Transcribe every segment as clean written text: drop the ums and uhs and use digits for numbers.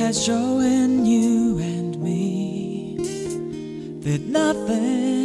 has shown you and me that nothing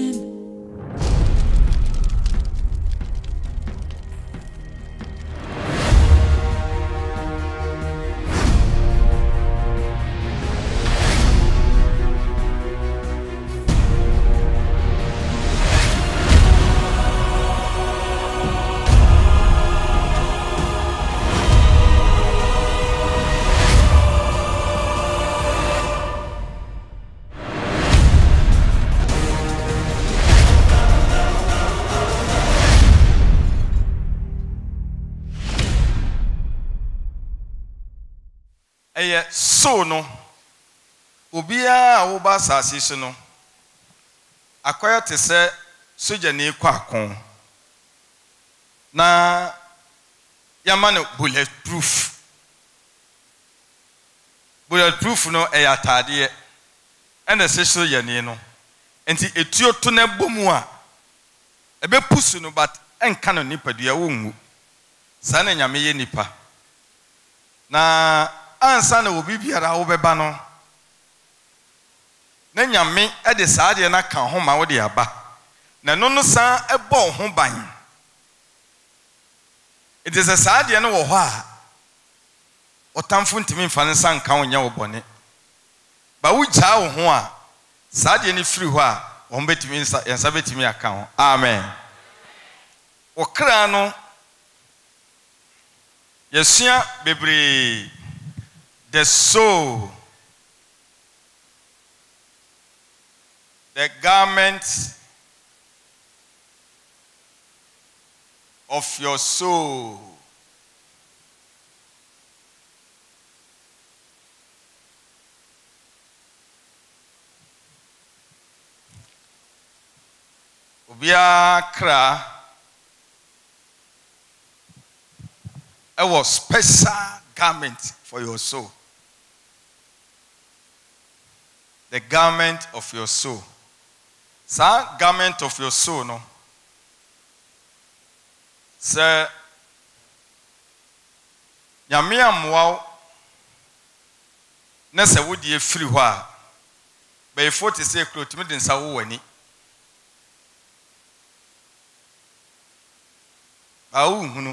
so no obia wo ba asase so no akoya te se soja ne kwakon na yama no bulletproof no atade ene se soja ne no enti etuo to na bomu a ebe pusu no but enka no nipadua wo ngu sa na nyame ye nipa na ansa na obi biara wo beba no na nyame e de saade na kan ho ma wo de aba na no san ebo ho ban it is a saade no wo ho a otamfo ntimi mfa ne san kan onya wo bone ba wo gya wo ho a saade ni firi ho a wo betimi yansa betimi aka ho amen wo kra no yesua bebre the soul, the garment of your soul. Obia kra it was special garment for your soul. The garment of your soul. Sa garment of your soul no. Se nyame amwa na se wodi efiri ho a be 40 say klotimi de nsa wo wani. Awu hunu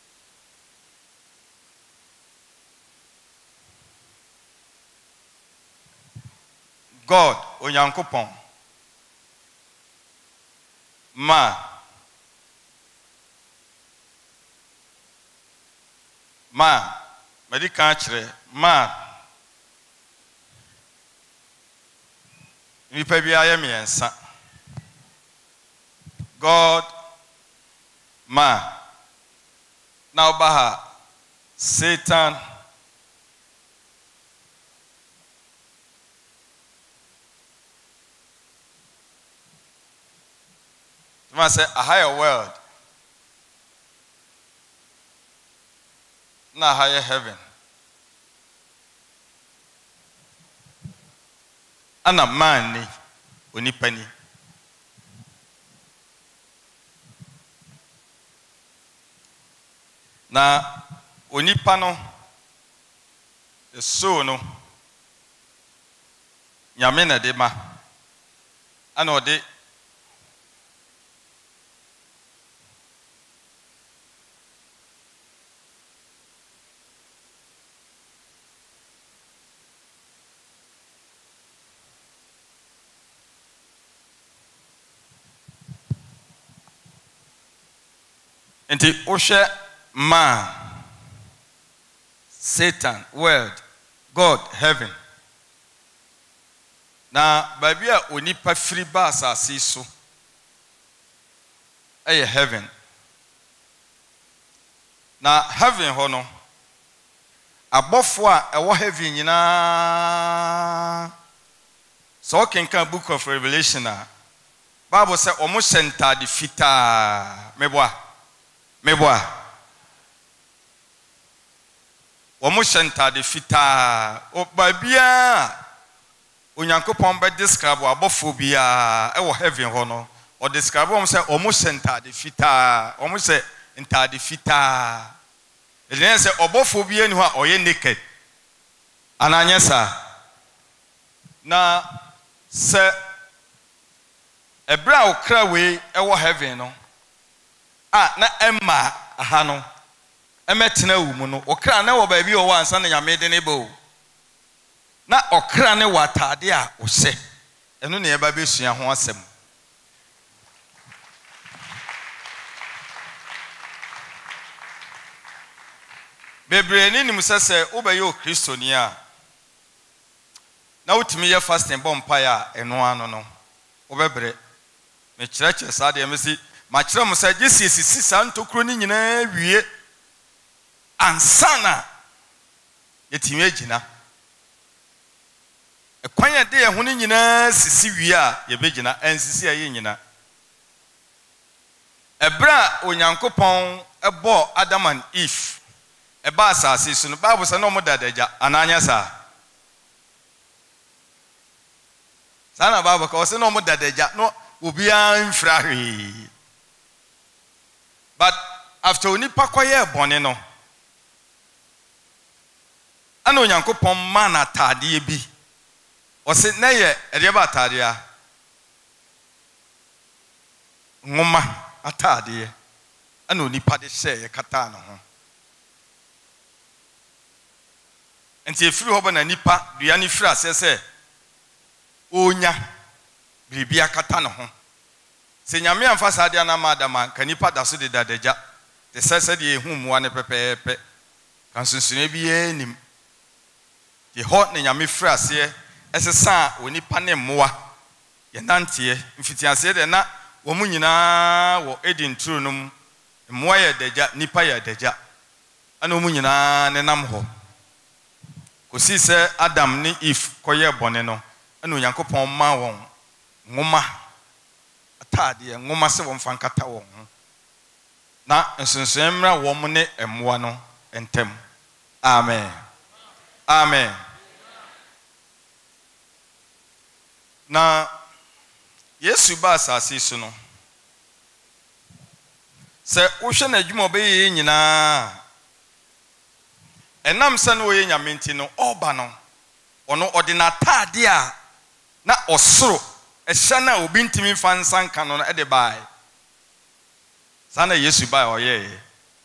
God onyankopon ma medika kire ma ni pa bia ye miensa God ma now baha Satan I say a higher world, not higher heaven. And a man ni penny. Na onipa no the soul no nyame na de ma ana ode enti oshe man, Satan, world, God, heaven. Na babia onipa free ba asase so. Eye heaven. Na heaven ho no. Abofo a ewo heaven nyina. So kenkan book of Revelation a Bible say omo center de fita meboa omo center de fita o babia onyankopon be describe abofo bia e wo heaven ho no o describe omo say omo center de fita omo say enter de fita ele say obofo bia ni ho a oye naked Ananyesa. Na se ebra okra we ewo heaven no. Na emma aha no. Emetena wu mu no. Okra na wo ba bi o wa ansa na nyame de ne bo. Na okra ne watade a wo hye. Eno ne eba besua ho asem. Bebre ni nim sese obaye o Kristoni a na wotimi ye fasting bompa ya eno ano no obebre me kyerɛkyerɛ saa de mesi ma kyerɛ mo sɛ gisisi saa ntokuro ni nyina wie ansana yetimi agina ekwan ya de ye ho ni nyina sisi wie a ye begina ansisi aye nyina ebra onyankopɔn ebo Adam and Eve eba asase so no Bible say no mo dadaja ananya sa sana Bible ko say no mo dadaja no obi an frahwe but after onipa koye bone no ana onyankopon ma na tade bi o say na ye ede ba tade a ngoma atade ana onipa de hye kata no ho enti efiri ho ba na nipa dua ni firi asese onya bibia kata no ho se nyame amfa saade na madama ka nipa da so de dadaja te sese de ehu muwa ne pepepe kan sunsune bi enim ye ho ne nyame firi ase esesa onipa ne muwa ye nante mfitiase de na wo mu nyina wo edin tru no muwa ye daja nipa ye daja ana wo mu nyina ne nam ho kosi se Adam ni Eve koye bone no ana onyankopon ma won ngoma atade ngoma se won fankata won na nsensemmra won ne emwa no entem amen amen na Yesu ba asase so no se wo hwe na adwuma obeye nyina enam se no ye nyame nti no oba no ono ordinatade a na osoro ehya na obi ntimi fansan ka no ede bai sana Yesu bai oye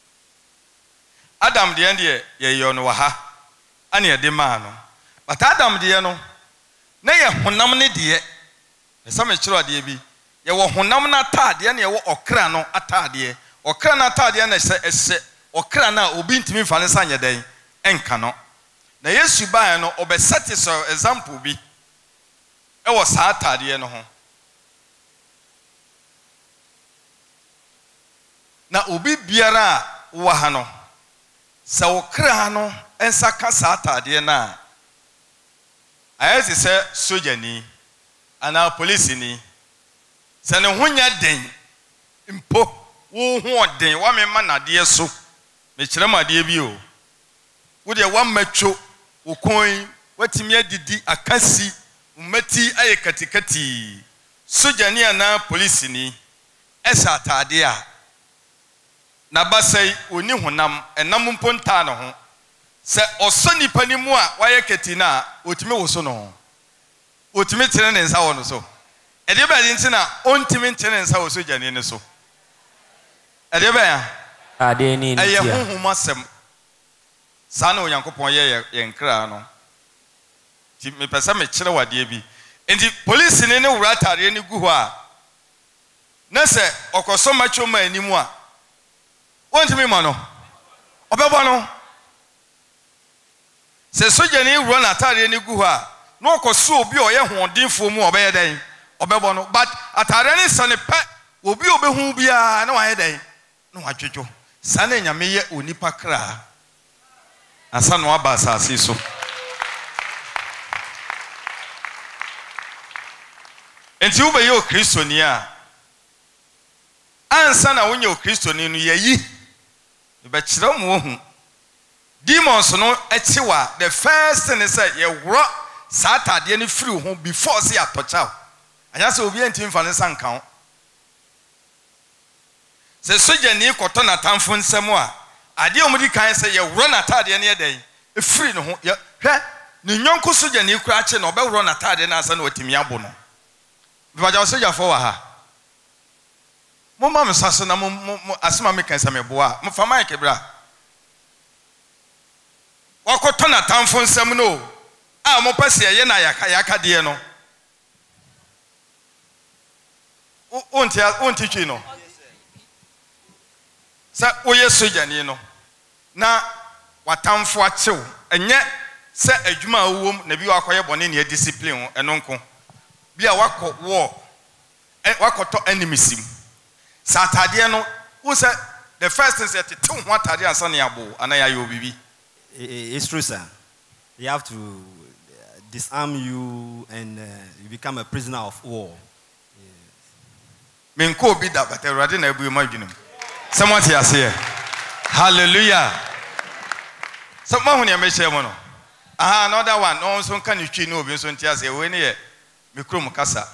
Adam de ende ye yo no ha ane ede ma no but Adam de no na ye honam ne de esa me kiro ade bi ye wo honam na atade na ye wo okra no atade okra na atade na ese okra na obi ntimi fansan ye den enka no na Yesu bai no obesatisfy example bi e wo sa atade no ho na obi biara wo ha no sa okra no ensa ka sa atade na ayesi se sojani ana police ni se ne honya den mpo wo ho den wa me manade so me kire made bi o wo de wa matwo wo kon watimi adidi akasi umati aye katikati sojani ana police ni esa atade a na basai oni honam enam mponta no ho se osoni panimu a waye ketina otimi wo so no otimi tene ne nsa wo no so ede ba di ntina ontimi tene nsa wo sojani ne so ede ba ya ade ni aye huhumasem sana onyankopon ye nkra no ti me pesa me kire wade bi enti police ne wura tare ne gu ho a na se okoso macho ma animu a wontimi ma no obebo no se sojani wura na tare ne gu ho a no okoso obi o ye hodenfo mu obeye den obebo no but atare ne sane pe obi obehu bia na wa ye den no adwedwo sana nyame ye onipa kra asa no aba asase so enti wo be ye o Kristoni a ansa na wonye o Kristoni no yayi be kire mo hu demons no echiwa the first thing is say ye wro satade ne free ho before say atocha anya say obi antim fa ne sanka ho se sojani koto na tamfo nsem a ade omudi kan say ye wro na tade ne den e free no ho ye hwe ni nyonko soja ni kura ache na obewro na tade na asa na otimi abo no bibaja soja fo wa ha mo ma me saso na mo asema me kan sa me boa mo fa mic bra wakoto na tamfo nsam no a mo pese ye na yaka de no onti twi no sa oye soja ni no na watamfo achew enye se adwuma awom na bi wakoye bone ne discipline eno nko bia wako war wakoto enemies sim sa atade no who say the first thing say te ho atade ansa na yabo ana ya yo bibi. It's true, sir. They have to disarm you and you become a prisoner of war. Men ko bi da but Erade na ebu ma dwunum. Someone say hallelujah. Someone hu ne me share mo no. Aha, another one. No so kan ni twi no obi so ntia say we ne ye me krom kasa.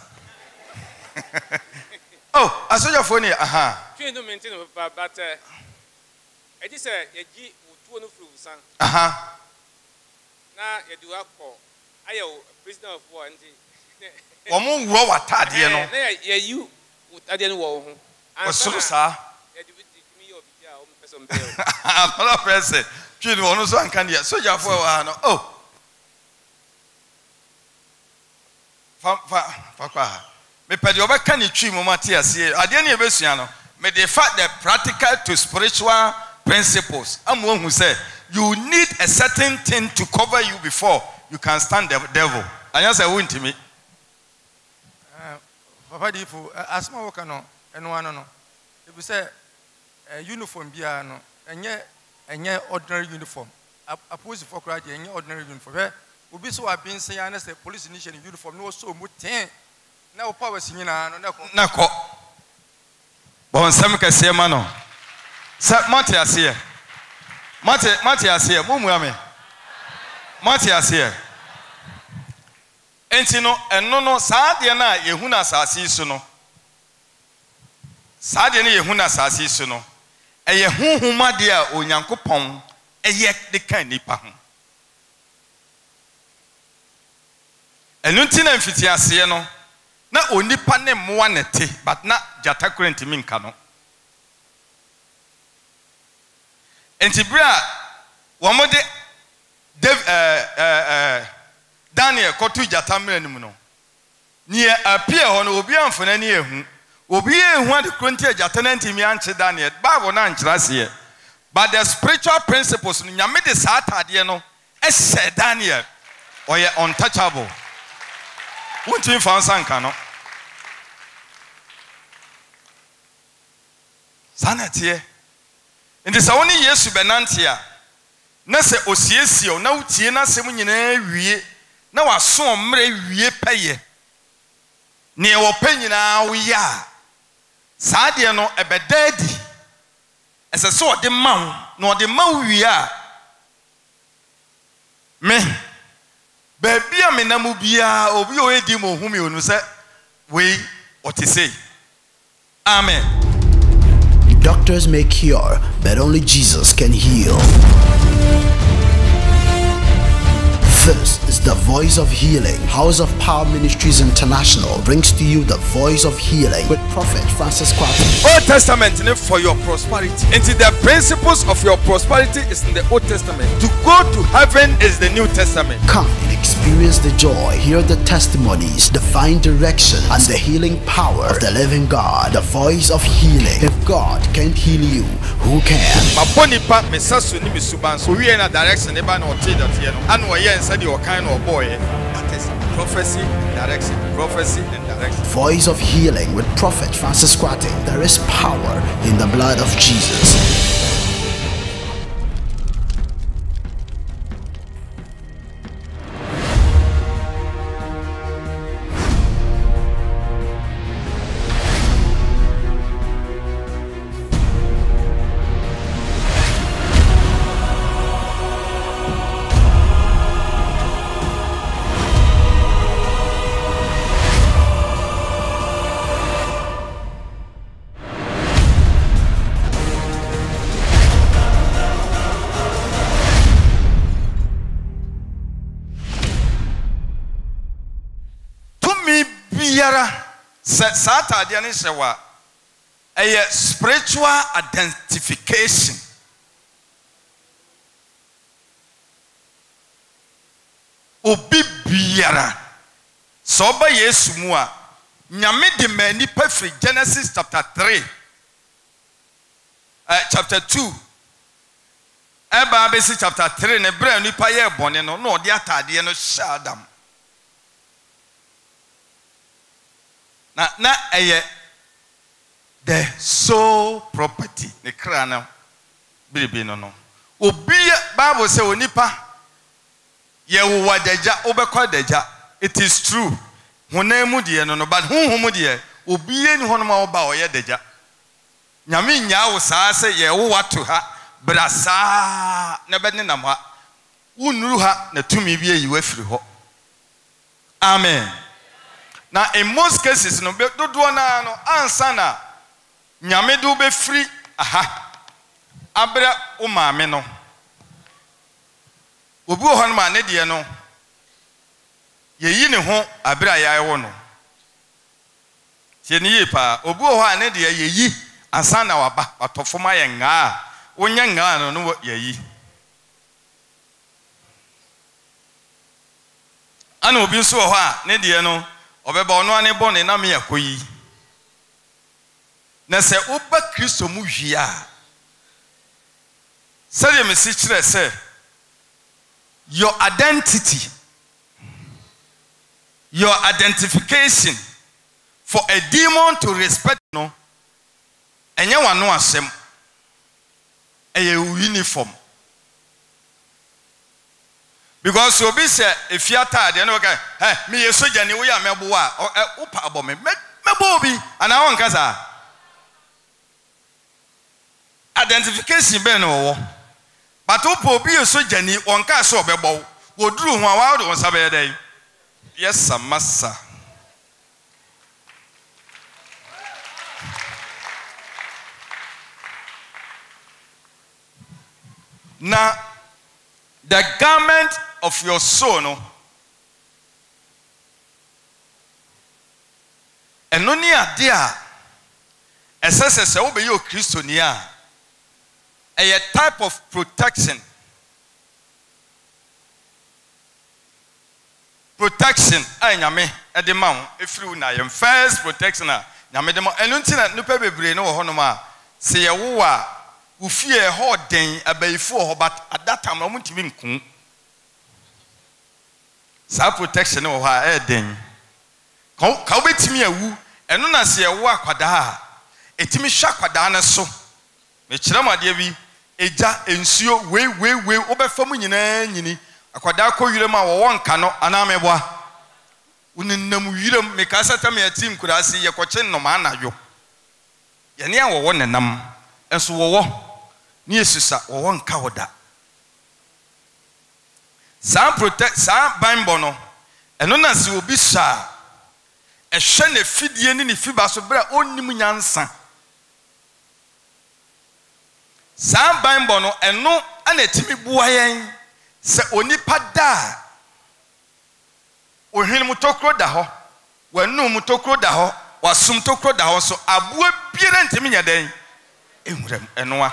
Oh, asoja phone ni aha. Twi no maintain but it is a ye utuo no fru san. Aha. Na ye do akọ ayo prisoner of war ndi. Omo wo watade no. Na ye you utade no wo ho. Osoro sa. Ye do me obi dia o person be. Another person. Twi no no so anka dia. Soja for wa no. Oh. Fa kwa. Me pedi obeka ni twi mo mate ase. Ade na ebesua no. Me the fact the practical to spiritual principles. Amu hu say you need a certain thing to cover you before you can stand the devil. Anya say won't me. Papa di fu asma woka no eno ano no. E bi say uniform bia no enye ordinary uniform. Opposite for crowd enye ordinary uniform. Obi so abin say ya na say police nation uniform no so mu 10. Na o power sinyina no na ko. Bon sam ka se ma no. Sa mate ase. Mate ase mo mu ame. Mate ase. Enti no eno no saade na yehu na asase so no. Saade na yehu na asase so no. Eye huhuma de a onyankopon eye de kan nipa ho. Enu nti na mfiti ase no na onipa ne moa nete but na jata kurenti mi nka no. Enti bra womode Daniel kotu jata mranim no. Nie apia ho no obi amfona ne ehu. Obi ehu ade kurenti jata na ntimi anche Daniel. Bible na ankyerase. But the spiritual principles no nyame de sa atade no ehye Daniel. Oye untouchable. Won't found sanka no. Sanatie. Indi sa woni Yesu benante a na se osiesie na utie na sem nyina wie na waso mre wie peye. Ne wo panyina wo ya. Saade no ebedadi. Ese so ode mawo na ode mawo wie a. Me baby a me na mu bia obi o edi mo humi onu se we what you say. Amen. Doctors may cure, but only Jesus can heal. This is the Voice of Healing. House of Power Ministries International brings to you the Voice of Healing with Prophet Francis Kwati. Old Testament for your prosperity. And the principles of your prosperity is in the Old Testament. To go to heaven is the New Testament. Come and experience the joy, hear the testimonies, divine direction, and the healing power of the living God. The Voice of Healing. If God can't heal you, who can? Mabonipa mesasu ni misubanso. We na direction eba na ote dot and said your kind of boy. That is prophecy, direction, prophecy, and direction. Voice of Healing with Prophet Francis Kwati. There is power in the blood of Jesus. Sata ne shewa a spiritual identification. Obi biara so ba Yesu mu a nyame de mani pafri Genesis chapter 3 chapter 2 eba besi chapter 3 ne bra nipa ye bone no na ode atade no hye Adam na eye the sole property ne kra na biribi no obi Bible say onipa ye wo wadaja obekwa daja. It is true honemu de no but honhom de obi ye ni hono ma oba oye daja nyame nya wo saa se ye wo wato ha brasa na be ne nam ha unuru ha na tumi bi ayi wafiri ho. Amen. Now in most cases no be dodo na no ansa na nyame do be free aha abra o maame no obi ho no ma ne de no ye yi ne ho abra ya wo no tie ne ye pa obi ho ane de ye yi ansa na waba watofoma ye nga wonya nga no no ye yi ana obi nso ho a ne de no obeba ono ane bo ne na me yakoyi na se oba Kristo mu hwia sɛ me si kire sɛ your identity, your identification for a demon to respect no enye wano asem eye uniform because obi say if you are de no okay hey me ye soja ni wo ya mebo a wo pa abo me mebo obi ana won kasa identification be no wo but wo obi ye soja ni won ka so obebo wo duru ho a wa do won sabe dey. Yes, massa. Now, the garment of your soul, no, and no near dear, as I say, obey your Christonia, a type of protection. Protection, I nyame at the mount, if you na yam first protection, nyame the mount, and until no paper brain or honoma, say a wooa, who fear a hot day a bay for, but at that time I want to win kun. Sa protection or her den. Come with me a woo, and none say a walk quada, a timmy shark quadana so. Mechrama devi, a ja ensure way, over for me in akwada ko yirema wo won kano anamebwa uninam yirem mekasa tam ya team kurasi ye koche no ma anayo ye ne wo wo nenam enso wo ne yesusa wo won ka woda sa protect sa bible no eno na se obi sha ehwe na fidie ni fiba so bra onnim nyansa sa bible no eno ana timi buwa yen se onipa da ohwene mutokro da ho wanu mutokro da ho wasum tokro da ho so aboa biere ntimi nya den ehurem enoa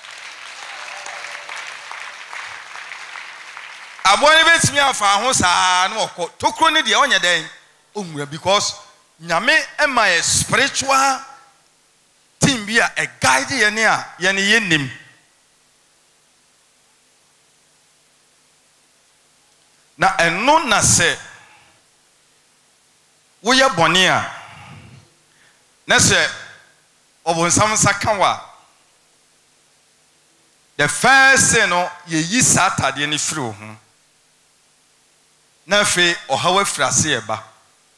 aboa ne betimi afa ho saa na okọ tokro ne de onya den ohura because nyame ema a spiritual team bi a guide ye ne a ye ne yenim. Na eno na se wo ye bone a na se obonsam sakanwa the first thing no ye yi satade ni firi ho na fe ohawa frase e ba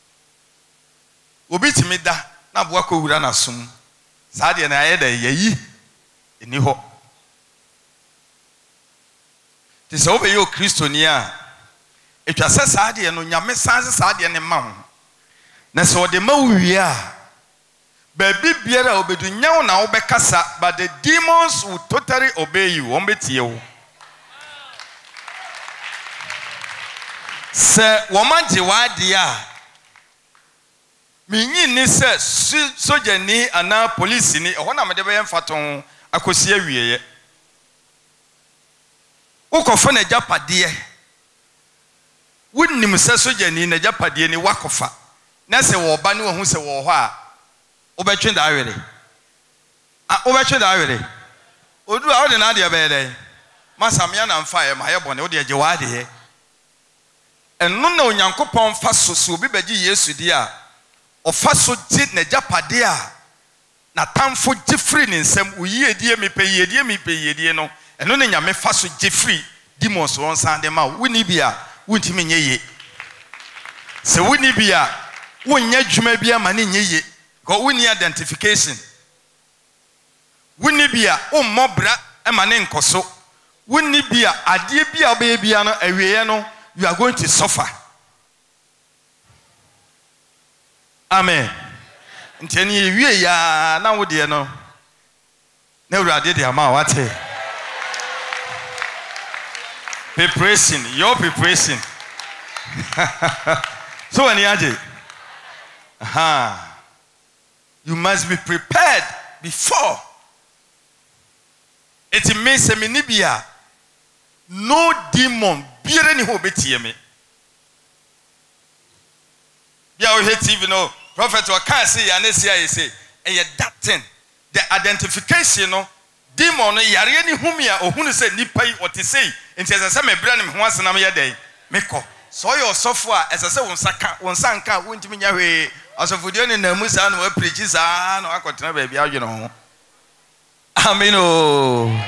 obi timi da na boa ko wura na som sade na ye da ye yi eni ho ti se obe yo kristoni a etwa se saade no nyame sanse saade ne ma ho na se ode ma wi a baby biara obedu nyawo na obekasa but the demons will totally obey you ombetie wo se woman je wade a minyi ni se soja ni ana police ni ehona me de be mfaton akosi awieye ukofo na japade wonnim se soja ni na japade ni wakofa na se wo ba ni wo hu se wo ho a obetwe da awere obetwe da awere odu a ode na de be dey masamia na mfa ye ma ye bone ode je wa de ye enno na onyankopon fa so obi bagi Yesu di a ofa so ti na japade a na tamfo gifri ni nsem uyiedie mepeyedie no eno ne nyame fa so gifri demons won san de ma woni bia wontimi nyeye se woni bia wonya dwuma bia ma ne nyeye ko woni identification woni bia ummobra e ma ne nkoso woni bia ade bia ba bia no awieye no you are going to suffer. Amen. Nteni wie ya na wo de no na urade de ama wate preparation your preparation so when you you must be prepared before it means seminibia no demon biere ni ho betie me bia o hate TV no prophet wa kan say ya na say that thing the identification no demon no yare ni humia ohunu say nipa yi o te say enti ese me bra ne ho asenam ye den meko so your software ese say won sanka wontimi nya hwe asofodio ne na mu sa no wa preach sa no akotena ba bia adwe no ho amen o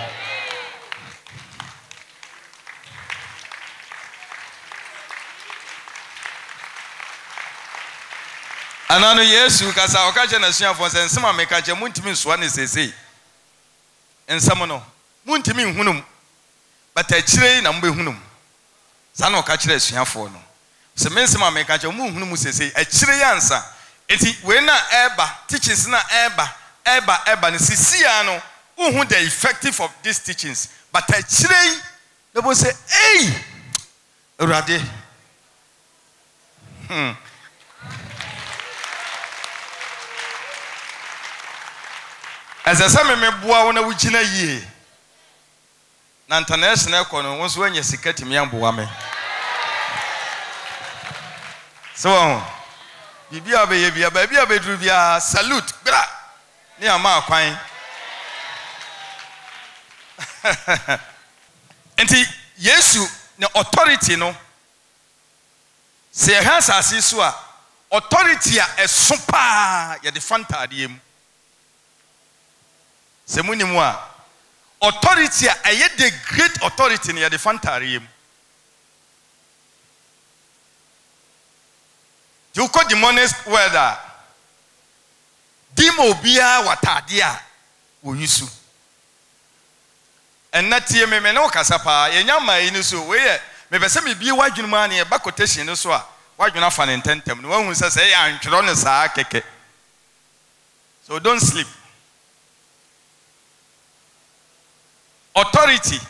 anano Yesu kasa okache na suafo se nsema mekache muntimi nsoa ne sesei ensam no muntimi nhunum batakire na mbehunum sa na okachire suafo no se mensema mekache mu nhunum sesei akire yansa enti we na eba teachings na eba ne sisia no who the effective of these teachings batakire they will say hey urade as a same meboa wona wugina yie na international kono wonso anya sikati miamboa me so bibia be ye bia ba bia be duru bia salute bra ni ama akwan enti Yesu na authority no se ha sase so a authority a eso pa ye de fanta adiem semuni mu a authority a the great authority ne ye de fanta adiem you call the monest weather dimo bia watade a wo yusu ennatie me no kasa pa yenya mai ni so we ye me pese me bie wadwunu ma ne ba quotation no so a wadwunu afa ne ntentem no wahu se ya antwero ne saa keke so don't sleep authority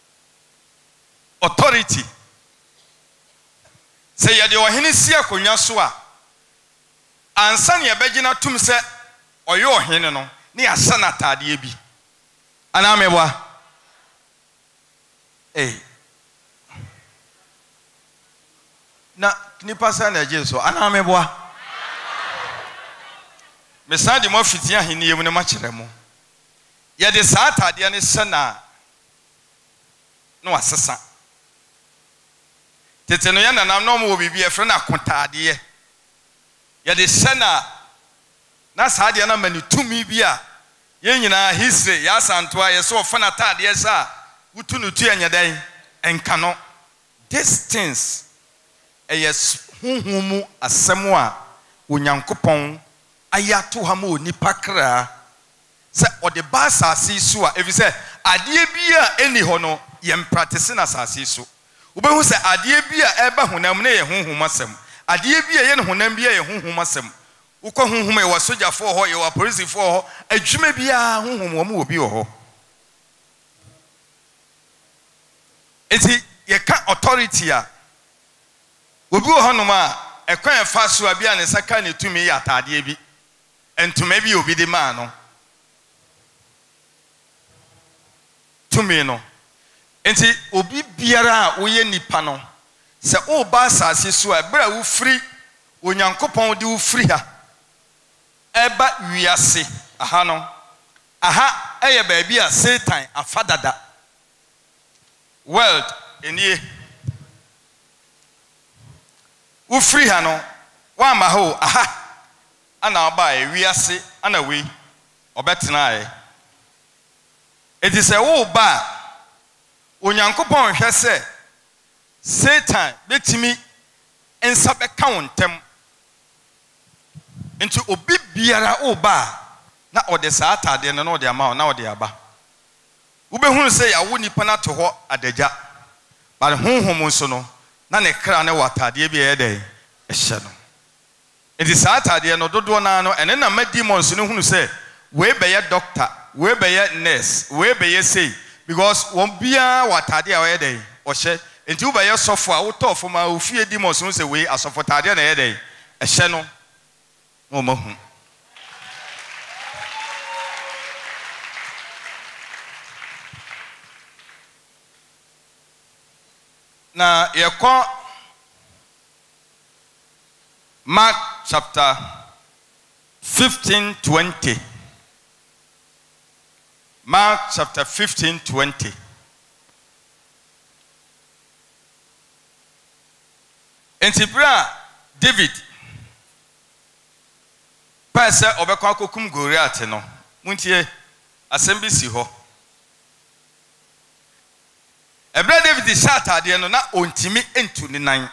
say ya de ohene si akonwa so a ansa ne yebegina tum se oye ohene no ne ya sana tade bi ana mebwa na nipa sa na je so ana mebwa me sa de mo fiti ahene yem ne ma kire mo ye de sa tade ne sana no asesa tete no ya na nam no mo bibi e fre na kontade ye de sana na sa de na mani tumi bi a ye nyina history ya santo a ye so fa na tade sa utunutu enyadan enka no these things yes huhumu asemu a onyankopon ayato ha ma onipa kra se ode ba asase so a ebi se ade bi a eni ho no ye practice na asase so obehu se ade bi a eba honam na ye huhum asem ade bi a ye ne honam bi a ye huhum asem ukọ huhum e wa soja fo ho ye wa police fo ho adwuma bi a huhum wo ma obi ho eti ye ka authority a obi ho no ma ekwan fa so abia ne saka ne tumi ya atade bi entuma bi obi de ma no tumi no enti obi biara a woye nipa no se o ba asase so a bra wo free onyankopon de wo free ha eba wiase aha no aha eye ba bia Satan afadada world enie wo free ha no wa ma ho aha ana oba e wiase ana we obetena e eti se wo ba onyankopon hwe se Satan betimi ensa beka wontem into obi biara wo ba na ode sa atade no na ode ama na ode aba wo behunu se ya wo nipa na to ho adagya ba honhom nso no na ne kra ne watade bi e dey ehye no enti sa atade no dodo na no ene na ma demons no hunu se we be ye doctor we be ye nurse we be ye say because won bia watade a we dey ohye enti wo be ye sofo a wo to fo ma wo fie demons no se we asofo tade na ye dey ehye no no mahu na yekọ Mark chapter 15:20. Mark chapter 15:20. Enti bra David pese obekọ akokum Goliath no muntie asem bi si ho ebra David shatade no na ontimi entu ne nan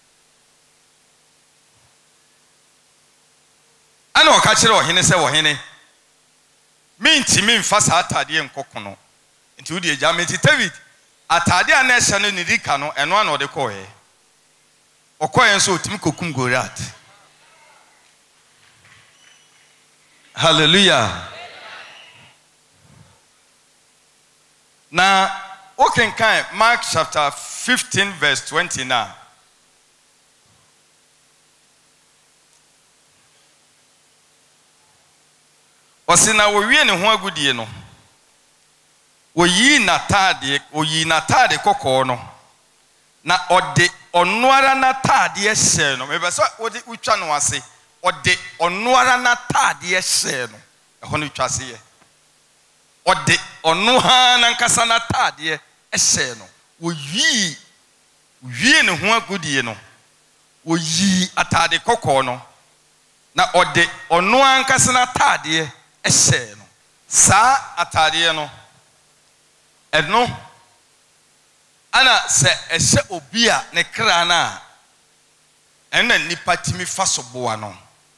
ana o ka kire ohene se ohene mentimi mfa sa atade nkokono enti wo de agya menti David atade a na ehye no ne dika no eno ana o de koye okoye nso otimi kokum Goliath. Hallelujah. Now, okay, Mark chapter 15 verse 20 now. Osina wo wie ne ho agudie no. Oyi natade kokko no. Na ode onoara natade ehye no. Mebe so odi utwa no ase. Ode onoara natade ehye no. Eho no utwa se ye. Ode onoha na nkasa natade ehye no. Oyi ne ho agudie no. Oyi atade kokko no. Na ode onoa nkasa natade ehye no. Sa atade no. Eno ana se ehye obi a ne kra na ena nipa timi fasoboa no.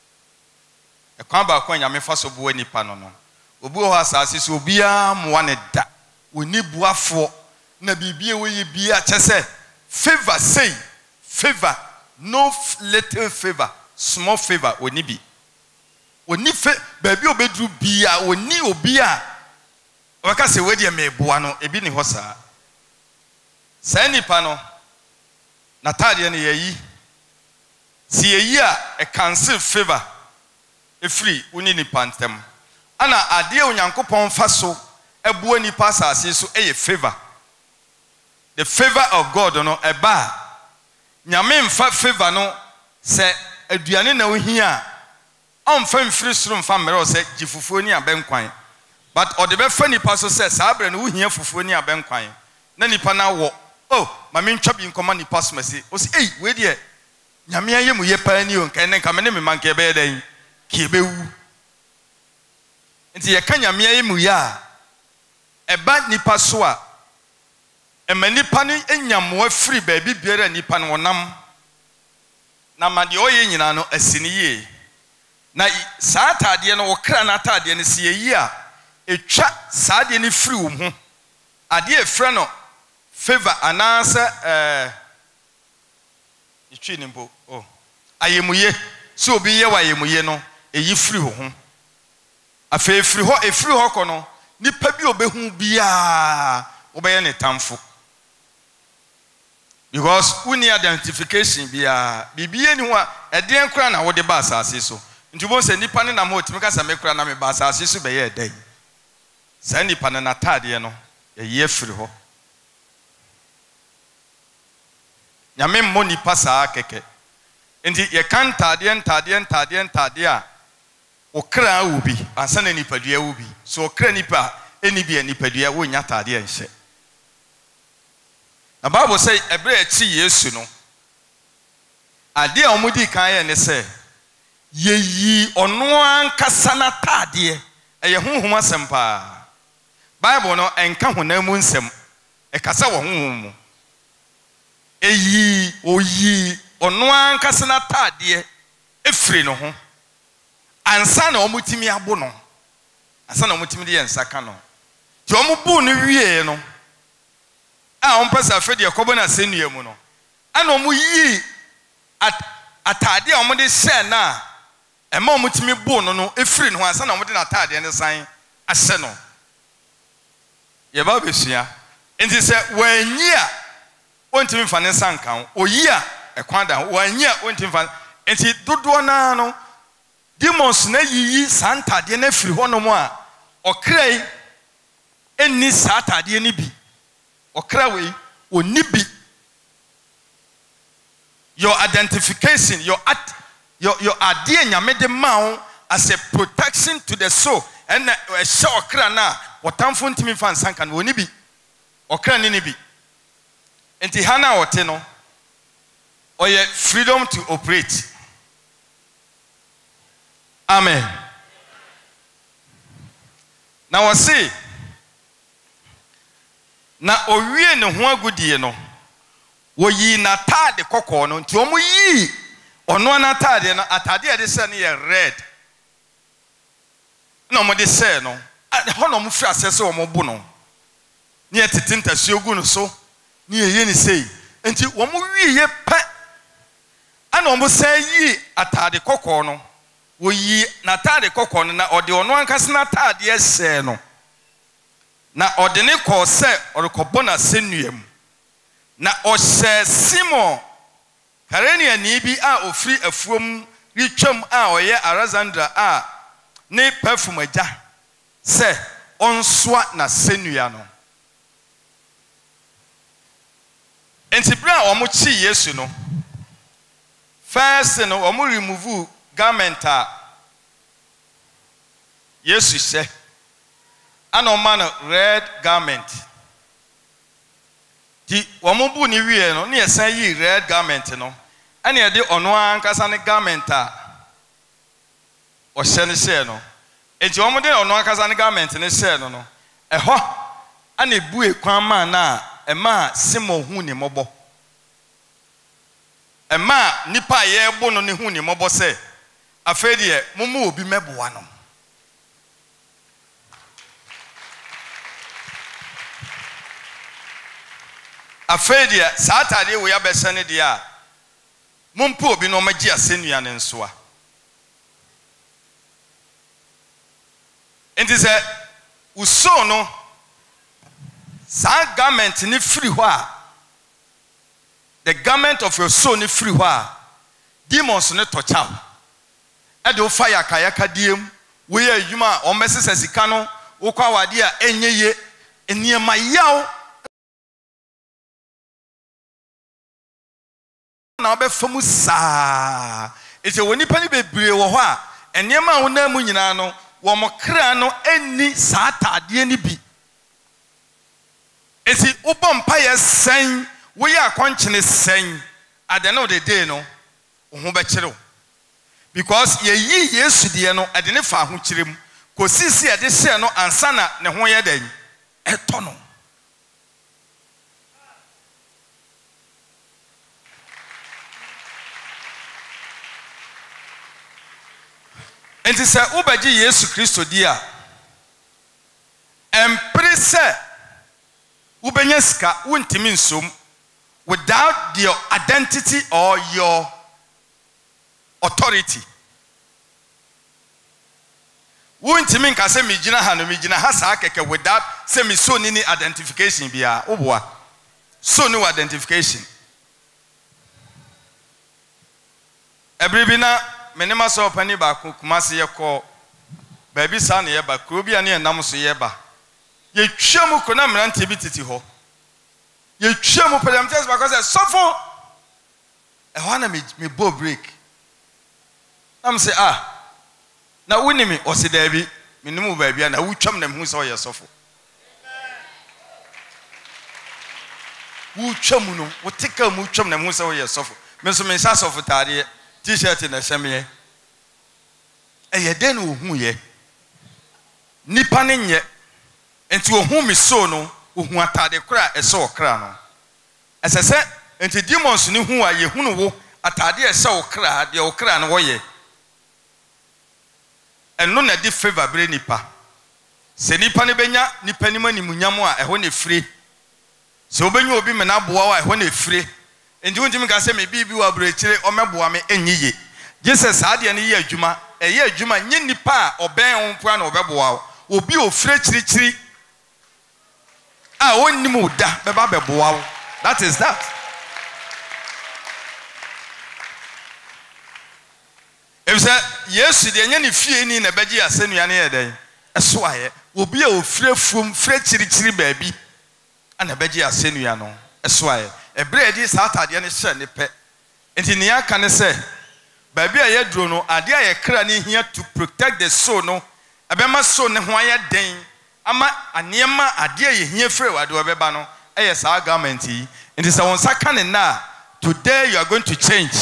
Ekwan ba kwa nyame fasoboa nipa no no. Obi ho asase so obi a moa ne da. Oni buafo na bibie we bia chese favor say favor no little favor small favor oni bi. Oni baby obedru bia oni obi a waka se we de meboa no ebi ni ho saa. Sa nipa no na tade ne yayi si yayi a cancel favor e free uni nipa ntem ana ade onyankopon fa so ebuo nipa asase so eye favor. The favor of God no eba nyame mfa favor no se aduane na ohia omfa mfiri soro mfa mmere se gifufuo ni abenkwan but odebe fa nipa so se sabre no ohia fufuo ni abenkwan na nipa na wo oh mame ntwa bi nkoma nipa so mase o se we de nyame ayemu ye pa ni o nkan ne nka me ne me manke be den ki bewu nti ye ka nyame ayemu ya eba nipa so a emanipa ni enyamo afiri ba bi biara nipa no wonam na ma de oye nyina no asini ye na saa atade no wokra na atade no si yi a etwa saa de ni free wo ho ade efre no favor anasa itwi nimbo oh ayemuye so obi ye wayemuye no eyi free wo ho afa efiri ho kono nipa bi obehu bia obeye ne tamfo Because we need identification be anyone a dear crown or the bass as so. Into one say nipan na mot make us make crown me bass as so be a day. Send nipan na tadiano a year free ho. Yame money pasa keke. Inti ye can tadia o kra ubi and send any padia ubi. So kra nipa any be any padia win yatadia and say. The Bible say ebre echi Yesu no ade a omudi kan ye ne se ye yi ono ankasa na tade eye honhom asem pa Bible no enka honamu nsem e kasa wo honhom mu oyi ono ankasa na tade efiri no ho ansa na omutimi abo no ansa na omutimi de ensaka no ti omubu no wie no on pesa fedi yakobo na senua mu no ana omu yi atade a omu de share na ema omu timi bo no efiri no ansa na omu de na atade ne san ahye no ye ba besua enti se wanyi a ontimi fa ne san kan oyi a ekwan da wanyi a ontimi fa enti dodo na no demons na yi santade na efiri ho no mu a okrai enni satade ni bi Okraway or nibi. Your identification, your idea, you made the mouth as a protection to the soul. And a show crana, what time for me fan sankan will nibi or cranibi. And Tihana or Teno or your freedom to operate. Amen. Now I see. Na owie ne ho agudie no wo yi na tade kokko no nti omo yi ono na tade no atade de se no ye red na omo de se no ho no mo fi asese omo bu no ne etetinta siogu no so ne ye ni sei nti omo wi ye pa ana omo se yi atade kokko no wo yi na tade kokko no na ode ono ankase na tade se no na odene ko se orekobo na senuam na ohye Simon Karenia ni bi a ofri afuom ritwam a oye Alexandra a ne perfume agya se onsoa na senua no enti bra omo chi Yesu no first no omo remove garment a Yesu se ano man red garment. Ti wamubu ni wie no, ni esan yi red garment no. Ani e de ono ankasa ne garment a o hye ne hye no. Enti wamu de ono ankasa ne garment ne hye no no. Eho ana ebu ekwan ma na e ma Simon hu ni mobo. E ma nipa ye bo no ne hu ni mobo se afedi e mumu obi meboa no. Afedia Saturday we have besene dia mumpo obi no magi asenua ne nsoa enti se uso no sa garment ni free ho a the garment of your soul ni free ho a demons ne touch am e do fire kayaka diem we adwuma o mesese sika no wo kwa wade a enyeye eniema yaw na obefamu saa ete woni pani bebre wo ho a enema wo na mu nyina no wo mokra no eni saa tade ni bi eti ubompa ye sen wo ya akwanchene sen at the end of the day no wo be kire because ye yi Yesu de no ade ne fa ho kirem ko sisi ade hye no ansa na ne ho ye dan eto no enti se ubaji Yesu Kristo dia emprese ubenya sika wontimi nsom without your identity or your authority wontimi nka se migina ha saa keke without se mi so ni identification bia oboa so no identification Ebribina, menema so pani ba Kumasi yeko. Baby son yeba, Krubia near Namusu yeba. Ye chamu konam rantibiti ho. Ye chamu pedam just because I suffer. I wanna me bow break. I'm say, now winning me, or say, Debbie, minimum baby, and I will chum them who saw your suffer. Who chum, what take a muchum them who saw your suffer. Mr. Mensas of a tardy, t-shirt in a semi. And ye then who ye Nipanin ye, and to whom is so no, who wanted the cry a saw crown. As I said, and the demons knew who are ye who know at a dear saw cry, the old crown way. And none a deep favor bring nipa. Se nipa ne benya, nipa ni mani munyamwa, a when free. So when you be menaboa, when free. And you can say, maybe you are breaching or mabuame and ye. Jesus had any year Juma, a year Juma, yen nipa or bear on plan or baboa, will be a French tree. I won't know that, bababoa. That is that. If say yes, the any fear in a bedia send you any day. A swire will be a free from French tree baby, and a bedia send you no. A swire. A bread is out at the end of the pet. And in the air can say, baby, I had no idea a cranny here to protect the soul. No, a bema son and why a dame. Ama a nearma a dear here free. I do a bebano. Yes, our garment. And it's a one second and now. Today you are going to change.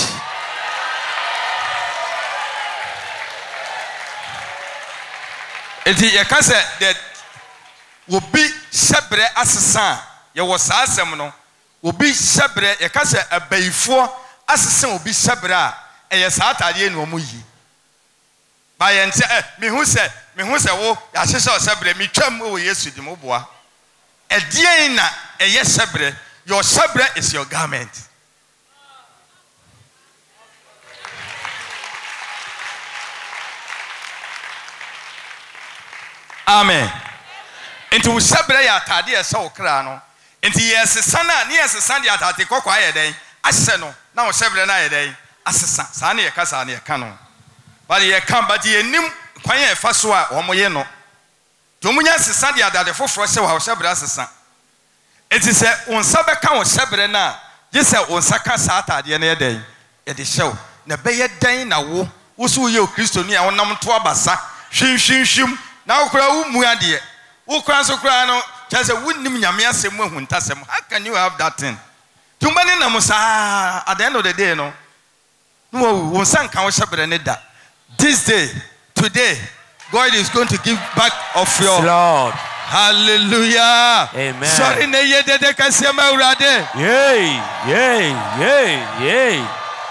And you can say that will be shepherd assassin. You was awesome. Will be shepherd, a case a bay for assassin will be shepherd, and yes, I didn't know me. By and say, me who said, oh, I saw shepherd, me chum, oh, yes, with the moboa. A dear, a yes, shepherd, your shepherd is your garment. Amen. Into shepherd, ya tadia so crano. Enti yes sana ni yes sandi atati kokwa ye den ahye no na wo shebre na ye den asesa sa na ye kasa na ye ka no but ye kan but ye nim kwan ye fa so a wo moye no to munya asesa de adade foforo hye wo shebre asesa enti se onsa be ka wo shebre na je se onsa ka sa atade na ye den ye de hyew na be ye den na wo so ye Kristo ni a wo nam to abasa hwinhwinhwim na wo kura wo mu ade wo kura so kura no just a wouldn't how can you have that thing? Too many namusa at the end of the day, no. No, one son can worship that. This day, today, God is going to give back of your Lord. Hallelujah. Amen. Sorry, yay, yay, yay, yay.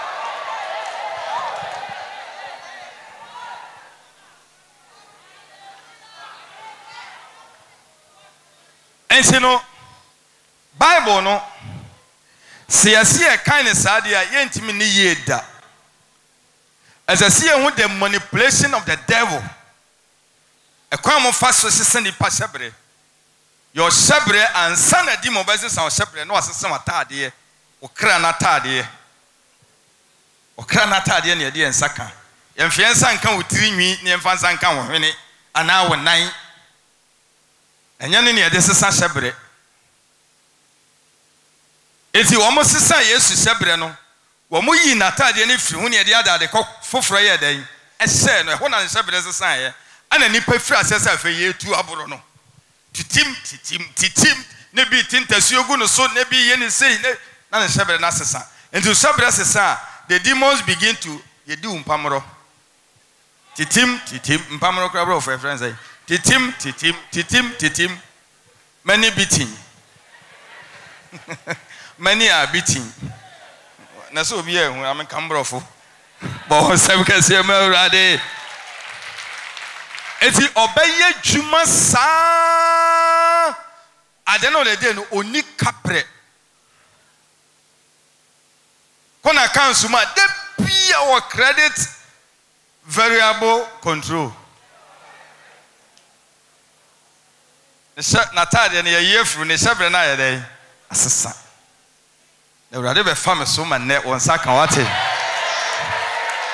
And you know, Bible no. See a kind of sadia yentimi ni yeda. As I see who the manipulation of the devil. A common fast resistant in Pashabre. Your shebre and son of demon business our shebre no assistant atade o krana atade o krana atade na de ensaka. Yemfiensa nka wotiri nwi ne yemfansa nka wo hwene ana wo nan. Enya ne de sesa shebre. Eti wo mo sesa Yesu shebre no. Wo mo yi natade ne firi hu ne de adade kɔ foforo ye dan. Ehye no ho na shebre sesa ye. Ana nipa firi asesa fe ye tu aboro no. Titim ne bi tintasuogu no so ne bi ye ne sei ne na shebre na sesa. Enti shebre sesa the demons begin to ye di umpamro. Titim mpamro kra bro for friends say. Titim. Many beating. Many are beating. Na so be here I'm cambrofo. But some can say me already. Eti obeye juma sa. At the end of the day no oni kapre. Kona councilman they be our credit variable control. Natade ne ye fru ne shebre na ye dey asesa. The urade be fam so man ne won saka wate.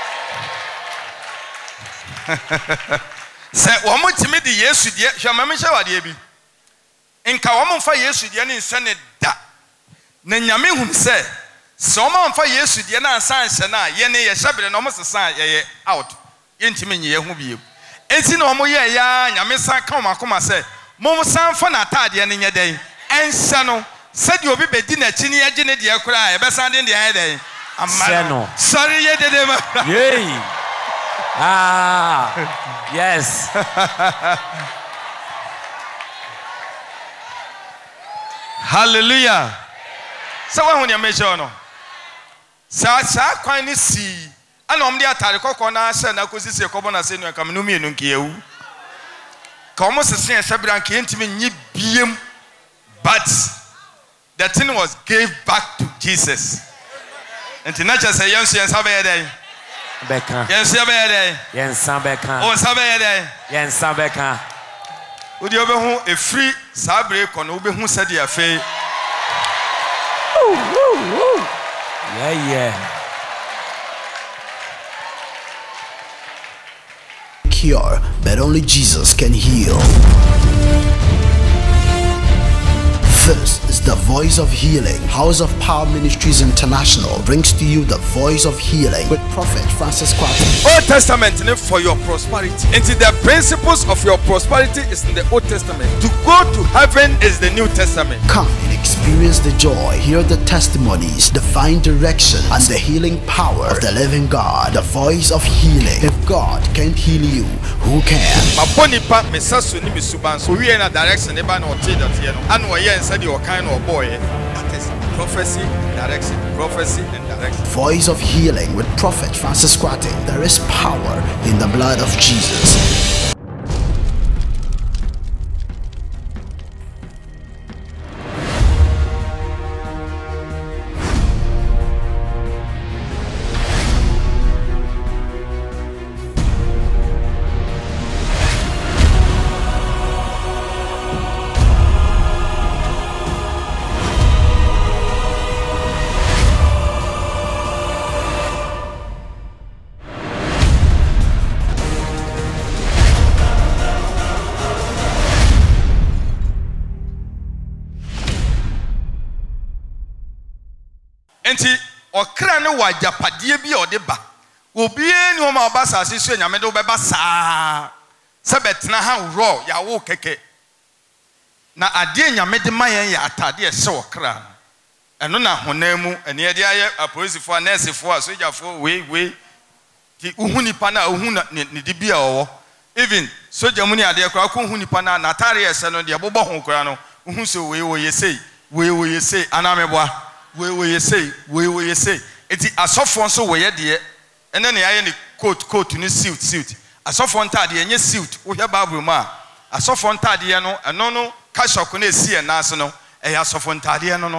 Say, Woman Timidi, yes, your mamma shall be. In Kawam for yes, you didn't send it that. Nanyami whom say, Someone for yes, you didn't sign Sana, Yenny, a shabby and almost a sign out. Intimate ye who be. It's in Omo ya, Yamisa come, say, Momo San Fanatadi and in your day. And Sano said you'll be dinner, Chini, Jenny, dear cry, best in the head. Sano. Sorry, ye did ever. Yay. Ah, yes. Hallelujah. So when you measure no. Sa kwani si. Ana omde atare kokko na hye na kosisi ekobo na se no kam no mienu nkiyewu. Ka omo sese ehwebran ke ntimi nyi biem. But the thing was gave back to Jesus. And nature say yensu yensa be dey. Beka. Yensu be dey. Yensa beka. O sa be dey. Yensa beka. Udi obehu a free sabre kono obehu sade afi. Yeah. Cure, but only Jesus can heal. This is the Voice of Healing. House of Power Ministries International brings to you the Voice of Healing with Prophet Francis Kwati. Old Testament for your prosperity. And the principles of your prosperity is in the Old Testament. To go to heaven is the New Testament. Come and experience the joy, hear the testimonies, divine direction, and the healing power of the living God. The Voice of Healing. If God can't heal you, who can? That is prophecy, direction, prophecy, and direction. Voice of Healing with Prophet Francis Kwati. There is power in the blood of Jesus. Enti okra ne wajapadie bi odeba obie ni o ma obasa asisu enyame de obeba saa se betena ha ro ya wo keke na ade enyame de mayen ya atade e se okra eno na honamu ene ye de aye apolisifo nursefo asojafo we ti uhunipa na uhuna ne de bia owo even soja muni ade kra ko uhunipa na natare ese no de bobo ho kra no uhu so we yesei anameboa we say eti asofo nso we ye de ene ne aye ne coat ni suit asofo ntade enye suit wo hye bible ma asofo ntade no eno no kashoko na esi na ase no eya asofo ntade no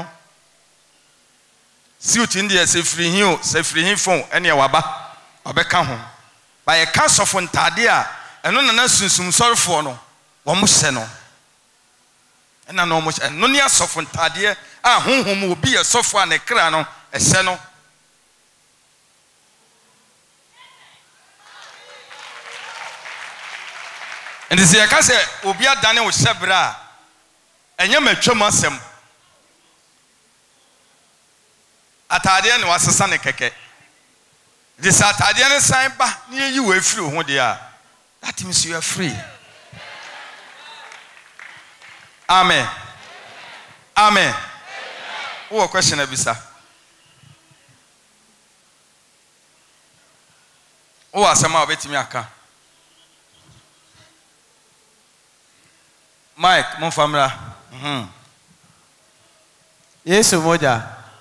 suit ndi se free hin phone ene waba obeka ho ba ye ka asofo ntade a eno na sunsum sorfo no wo mo hye no ena no mo hye no ne asofo ntade a honhom obi ye sofo an ekra no ehye no and this year kase obi adane wo hyebra enye matwam asem atade ne wasesa ne keke this atade ne san ba ne yi we free ho de a that means you are free. Amen. What question abisa? O asema obetimi aka. Mike, mon famra. Yesu moja.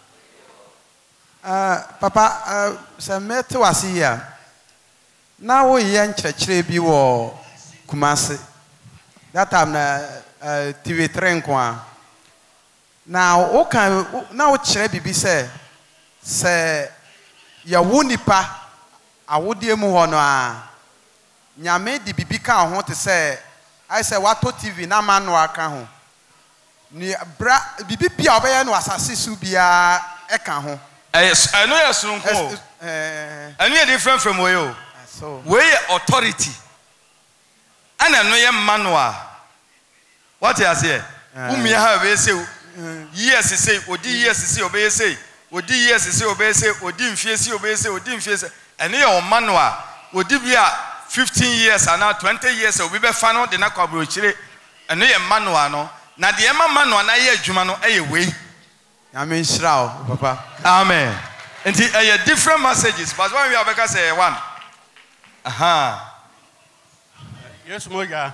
Papa, se mete wasi ya. Na wo ye nkyerɛkyerɛ bi wo Kumasi. That time na TV3 nkwa. Na wo kan na wo kyerɛ bibi se ya wo nipa awodie mu hɔ no a nyame di bibi ka ho te se I say wato TV na manu aka ho ni bra bibi bia obeye no asase su bia e ka ho eno ya sunko eno ya different from oyo So wei authority ana no ye manual what you say umia ha we say yes say odi yes say obey say odi yes say obey say odi mfie say obey say odi mfie say ene ye manual odi bia 15 years and now 20 years obi be fa no de na kwabro chire ene ye manual no na de ema manual na ye adwuma no eye wei amen shrao papa amen and a different messages but when we have because say one yes moja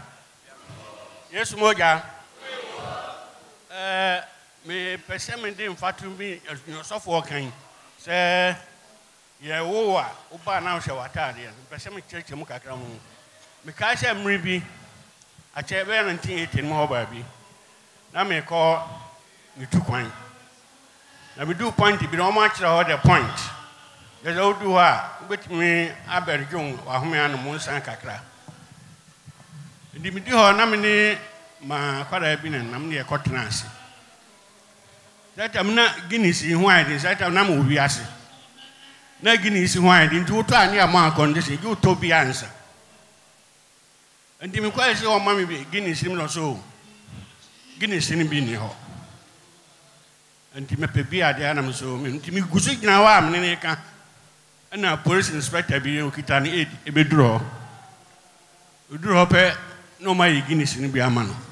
me pese me dey mfatu bi so for kan say ye wo a oba na hwe watade pese me cheche mu kakra mu me ka she mri bi a che be 1918 mu hoba bi na me ko ni tukwan na we do point bi no ma kire ho the point ye do do ha betimi aberjon wa home anu mu nsan kakra ndi mi di ho na me ni ma kwara bi na nam ne ye kotena ase that am na Guinness hu ai that am na mo wi ase na Guinness hu ai ndi wo to ani ama condition you to bi answer ndi mi kwa se o ma mi bi Guinness mi no so Guinness ni bi ni ho ndi me pe bi ade ana mi so ndi mi gusu gina wa am ne ka na police inspector bi o kita ni e be duro pe no ma Guinness ni bi ama no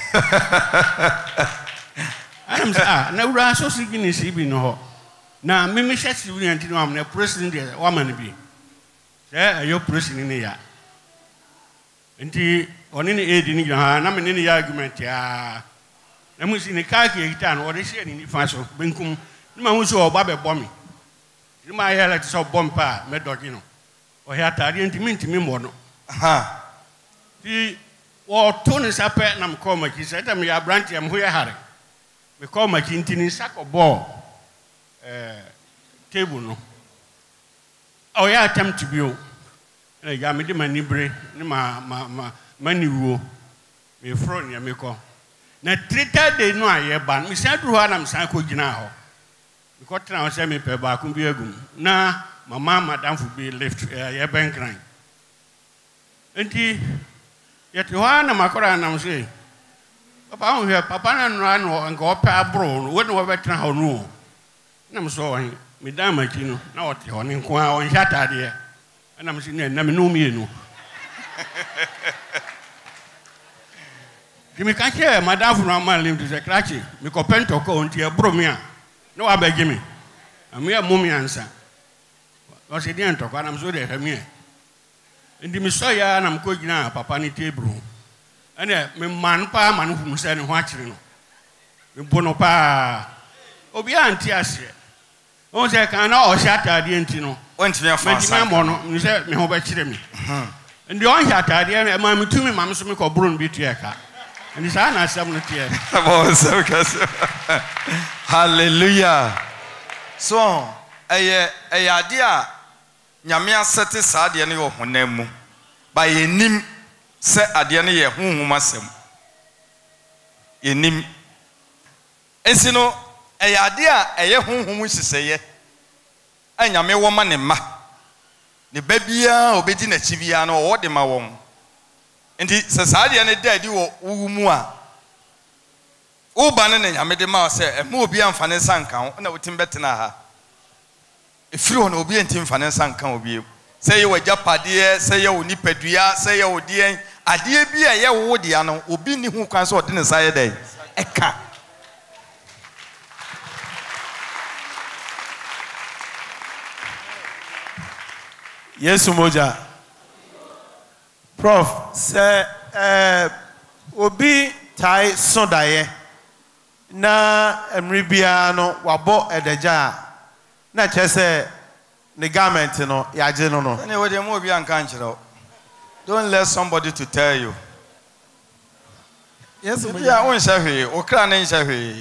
I'm saying, na ura so si Guinness bi no ho. Na me me hye civilian ti no am na president de wa man bi. Say ayo president ni ya. Nti oni ni edi ni ha na me ni ya argument ya. Na mu si ni ka ke kita no o de hye ni fa so benkum. Ni ma hu so oba be bom. Ni ma ya la ti so bom pa me dogi no. O ya tari ntimi mo no. Aha. Ti wo to ni sape na mko ma ki say tam ya branch am ho ya hare. We call my kintini sack of ball table no. Oh yeah, attempt to be you. I made my nibre, mani wo. Me front ya me call. Na 3 days no I ban. Me said to her I'm sanko jina. Because now say me pe ba kun bi agum. Na mama madam for be left ya bank line. Enti yet ho na makora na say Papa here, Papa and Ran and go up a bro, wouldn't have better how no. I'm sorry, Madame Makino, now what you want in Qua and Shata dear. And I'm saying, never know me. No. Jimmy can't hear Madame from my limb to the cratchy, Miko Pento go into your bromia. No, I beg Jimmy. A mere mummy answer. Was it didn't talk, and I'm so there, and the Messiah, and I'm going now, Papa ni table. And me man pa man who say no watching no me bono pa obi anti ase o say kan na o shata de anti no won't me afa me mo no me say me ho ba kire me and the on shata de ma me tumi ma me so me ko bro no bi tu eka and say na asem no tie hallelujah so eye ade a nyame asete saa de ne yo honam mu ba yenim se ade ne ye honhom asem yenim ensino ade a eye honhom siseye anyame wo ma ne ma ne babia obedi na chibia no wo de ma won enti se saa de ne dadi wo wumu a wo ba ne nyame de ma se e ma obi amfa ne sanka ho na wotim betena ha efiri ho na obi entim fa ne sanka obi se ye wajapade se ye oni padua se ye odien ade bi a ye wo de ano obi ni hu kwan so de ne saye dai eka Yesu moja Prof se obi tai sodaye na emribia no wabo edeja na chese the garment no yaje no no anyway dem obi anka nchiro don't let somebody to tell you Yes moja ya won hwe okra na hwe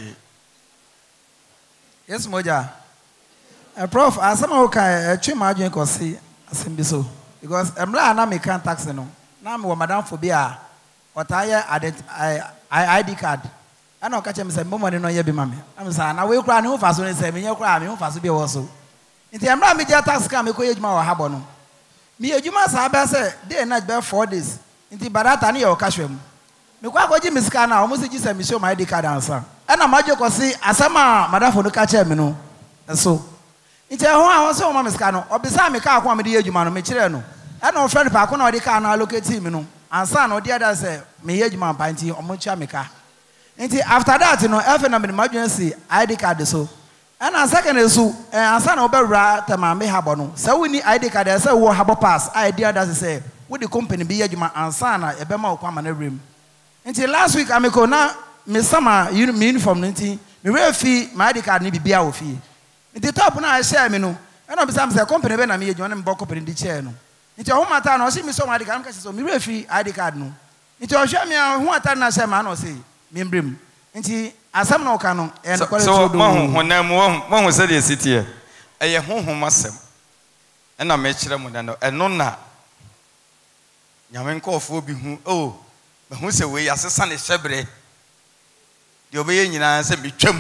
Yes moja Prof asama oka twi ma adwen kosi asembi so because emla na me kan tax no na me wo madam for bia otaye ID card ana oka chem se mbomone no ye bi mame am sa na we kura ne ho faso ne se me ye kura me ho faso bi wo so nti emra me je tax ka me ko ye juma wa habo no Me ejuma sa be say day night be 4 days. Inti barata ne ye okahwem. Me kwa koji miska na omo se gisa me show my ID card ansa. E na majo kosi asama madafo no ka che me no. So nti ho a ho se o ma miska no obisa me ka akwa me de ejuma no me kire no. E na o friend pa ko na o de ka na allocate me no. Ansa na o de ada say me ye ejuma pa nti omo chia me ka. Nti after that no efe na me madwen si ID card so. And a second is so, and son of Berra, Tamame Habono. So we need ID card as a war habo pass. Idea does say, would the company be a and sana, a bema come in a room. Until last week, I'm a now, Miss Summer, uniform 19, me real fee, my ID card need to be our fee. In the top now, I share me no, and I'm some company when I'm here, John and Boko in the chair. Into home at town, or see me so my ID card, so me real fee, ID card no. Into show me who at town, I say, man, or say, Mimbrim. Into asam no kanu and so one was said the city a home masem and I met them and no na Yamenko for be who oh but who say we as a son is shebre the obeying in answer be chum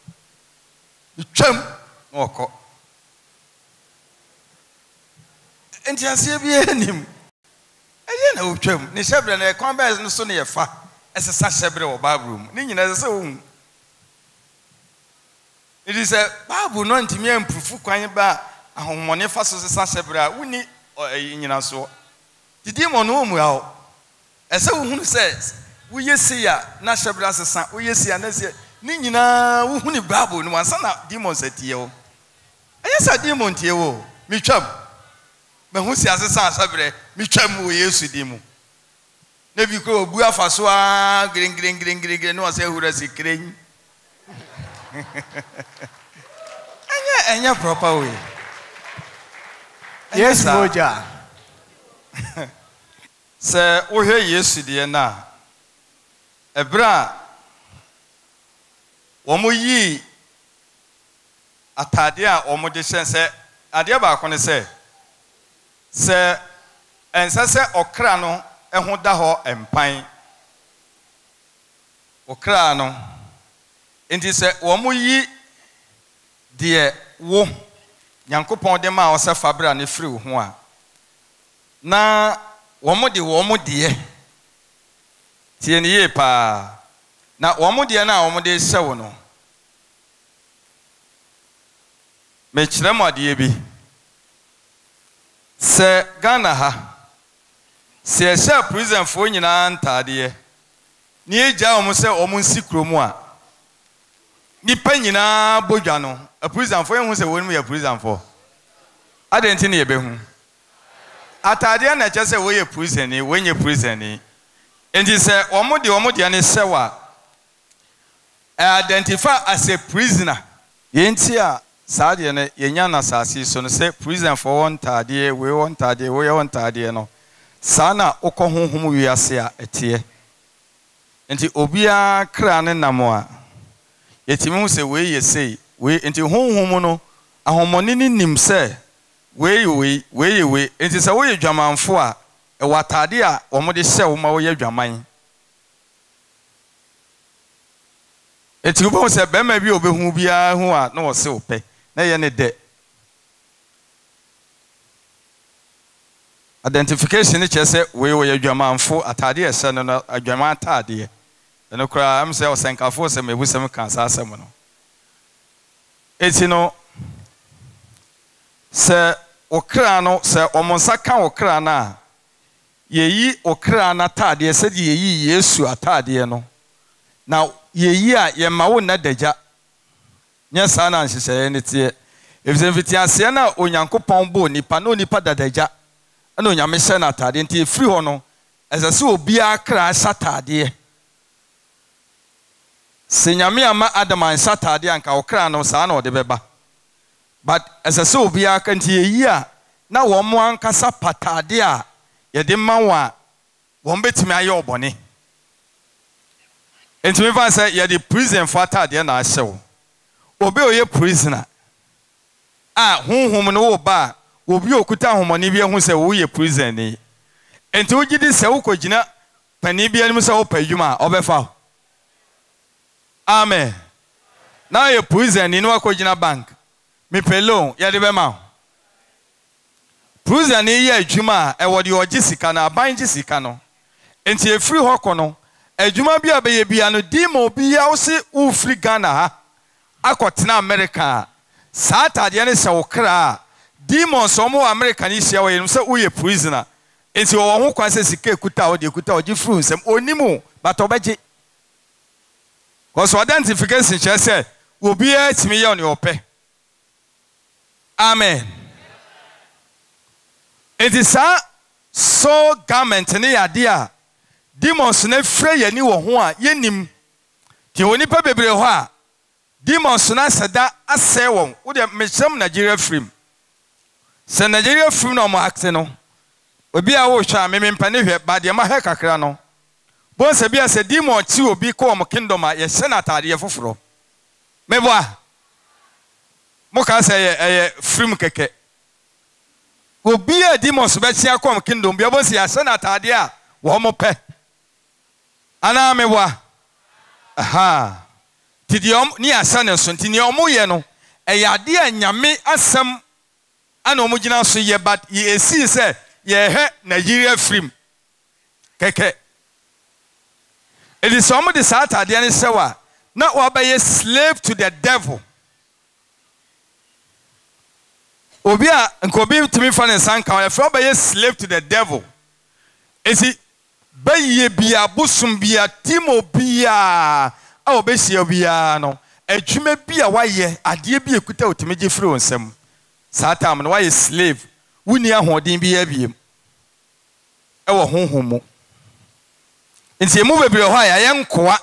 or and just be him I know chum ni shebre and a combat no so near far as a shebre or bathroom ning as a it is a Bible no ntimi ampufu kwan ba ahomone fa so sesa sebra woni nyina so didi mo no mu ya o ese wo hunu says wo yesi ya na sebra sesa wo yesi ya na se ni nyina wo hunu Bible no ansa na demons atie o ayesa demon tie wo mi twam me hu si asesa sebra mi twam wo Yesu dimu na bi ko obu afa so a gring no ase hura sikren Anya proper way. Yes, Moja. Sir, we hear yes, dear na. Ebra, Omoyi Atadia, Omodishan say, Adiaba can say, Sir, and Sasa Okrano, and Hodaho and Pine Okrano. And he said, Omoyi. Dear wo Yankopon de ma osa fabra ne free ho a na wo mo de tie ne ye pa na wo mo de na wo mo de hye wo no me kire mo de bi se Ghana ha se hye prison fo nyina ntade ne eja wo mo se wo mo nsikro mu a ni panyina bodwa no a prison for who say won me a prison for adenti na yebehu atade na che say we prison ni when you prison ni enti say omode ne sewa identify as a prisoner yenti a saade ne yenya na sase so no say prison for one tade we one tade no sana okohonhom wiase a etie enti obia kra ne namo a yetimi se we ye say we enti honhom no ahomoni ni nim se we enti se we dwamanfo a e watade a omode hye wo ma wo ye dwaman enti wo se be ma bi obehu bia hu a na wo se ope na ye ne de identification ni che se we ye dwamanfo atade e hye no adwaman atade eno kra am se o senkafo se mebusem kan asem no eti no se okra no se omonsa kan okra na yeyi okra na tade se de yeyi Yesu atade no na yeyi a ye ma wo na dagya nya sa na nhyehyɛ ne tie efisɛ mfitiase na onyankopɔn bo nipa na onipa dadagya na onyame hyɛ na atade nti efiri hɔ no ɛsɛ sɛ obi akra hyɛ atade Senyame ama Adam ansa tade anka okra no saa na ode beba but esese obi aka nti eyi a na wo mo ankasa patade a ye de ma wa wo betimi aye obone enti me fa say ye de prison for tade na ahyew obi oye prisoner a honhom no wo ba obi okuta homone bi ehu say wo ye prison ni enti wo gidi say wo kogina pani bi anim say wo padwuma obefa Amen. Now you prison in Wakojina Bank. Me pay loan, ya de bema. Prison ni ye adwuma e wo de ogi sika na aban gi sika no. Enti e free hɔ kɔ no. Adwuma bi abeye bia no dimo bia wo se wo free Ghana ha. Akɔtena America. Saa tade ne se wo kra. Demons omo America ni hia wo ye no se wo ye prisoner. Enti wo ho kwan se sika ekuta wo de ekuta ogi free nsem onimu but obegye. Cause identification che say obi a timi ye on ope. Amen. It is so garment ne yade a demons na frɛ yani wo ho a yenim. Ti oni pa bebre ho a demons na sada asɛ wɔn. Wo de mechem Nigeria film. Se Nigeria film no mo akse no. Obi a wo hwa me mpane hwɛ ba de ma hɛ kakra no. Bon se bia se demon ti obi ko mo kingdom a ye se na tade foforo. Meboa. Mo ka se ye film keke. Obi a demons be tia ko mo kingdom bia bon se ya se na tade a wo mo pɛ. Ana meboa. Aha. Ti di ni asa ne so ti ni omo ye no. E ya de anyame asem ana omo gina so ye but ye esi se ye he Nigeria film keke. It is some of the Saturday and Sewa. Not what by a slave to the devil. Obia and Kobi to me for the Sanka, if by a slave to the devil. Is it Baye Bia, Busum Bia, Timo Bia, oh, Bessia Biano, a Jume Bia, why ye, a dear be a kuta to make you through on some Satam, and why a slave, Winia Hodin be a beam. Our home. Nti emu bebre ho a ye nkoa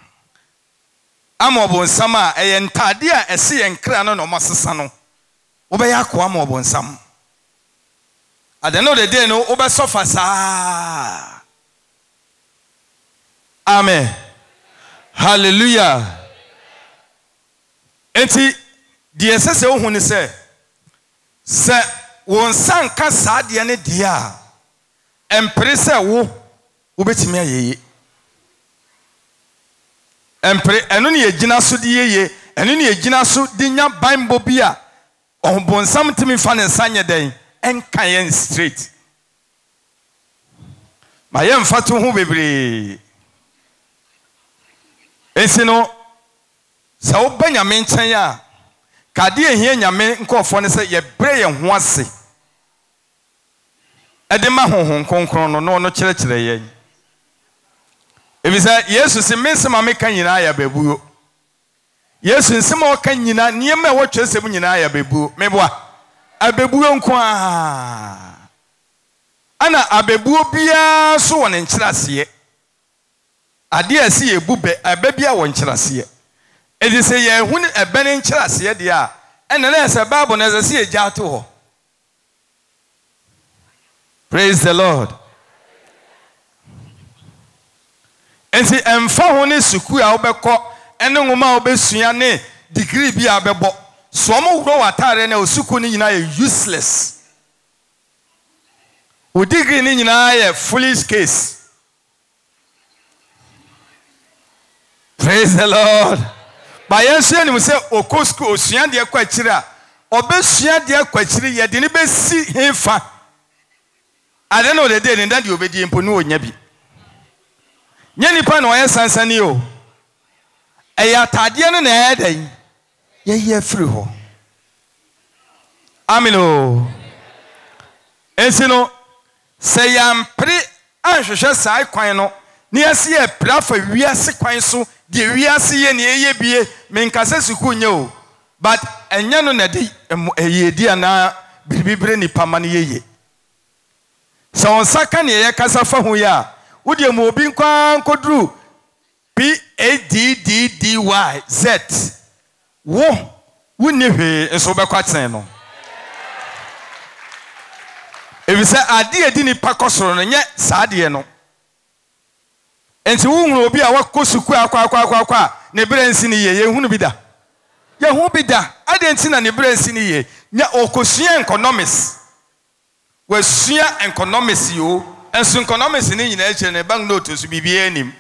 amobonsam a ye ntade a ese ye nkra no masesa no wo be yakoa amobonsam ade no de day no wo be sofa sa. Amen. Hallelujah. Enti de esese wo hu ni se won sanka sa de ne de a empre se wo ubetimi ayeye empre eno ne yegina so de yeye eno ne yegina so de nya bible bia ohbonsam timi fa ne sanye den enka yen straight ma yem fatu hu bebre esino sa obanyame nchen ya kade ehia nyame nkofo ne se ye bre ye ho ase edema honhon konkron no no kire yen. If you say, yes, you see, Miss Mamma Kanyina, Bebu. Yes, in some more Kanyina, near me watch us, Munina, Bebu, Meboa, a Bebu on Qua Anna, a Bebu Bia, so one in Chelasie. I dear see a bube, a baby, I want Chelasie. It is a year when a ben in Chelasie, dear, and unless a babon as I see a jar to her. Praise the Lord. Enti emfa hone suku a obekọ ene nwoma obesua ne degree bi abebo so mo wuro watare na osuku ni nyina ye useless o degree ni nyina ye foolish case. Praise the Lord. Ba yensu ni mo se okosku osua de kwa kire a obesua de kwa kire ye de ne besi hefa ade no de ni dan de obedi empo no onya bi. Nyani pa no ye sansani o. Eya tade no na edan. Ye free ho. Amino. Ensino se yampre anhwehwe sai kwan no ne ase ye pra fa wiase kwan so de wiase ye ne ye bie menkasa suku nye o. But enya no na de eye di ana bibibre ni pama ne ye. So on saka ne ye kasa fa ho ya Would you move in Kodru? PADDDYZ. Whoa, wouldn't you hear a sober quatsano? If you say, I dear didn't pacoson and yet Sadiano. And so will be our Kosuka, Nebrancini, ye won't be that. Ye won't be that. I didn't see any Nebrancini, ya Okosia economists. Where Sia economists you. And soon economics in nature and a bank notice will be him.